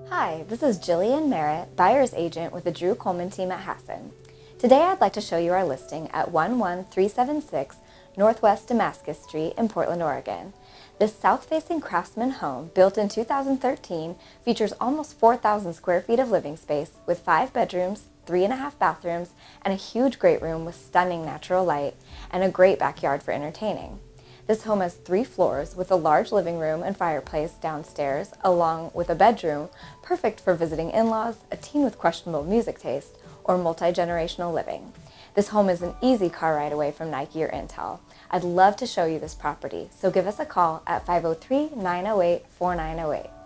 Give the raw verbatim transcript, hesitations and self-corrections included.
Hi, this is Jillian Merritt, buyer's agent with the Drew Coleman team at Hasson. Today I'd like to show you our listing at one one three seven six Northwest Damascus Street in Portland, Oregon. This south-facing craftsman home, built in two thousand thirteen, features almost four thousand square feet of living space with five bedrooms, three and a half bathrooms, and a huge great room with stunning natural light and a great backyard for entertaining. This home has three floors with a large living room and fireplace downstairs, along with a bedroom, perfect for visiting in-laws, a teen with questionable music taste, or multi-generational living. This home is an easy car ride away from Nike or Intel. I'd love to show you this property, so give us a call at five oh three, nine oh eight, four nine oh eight.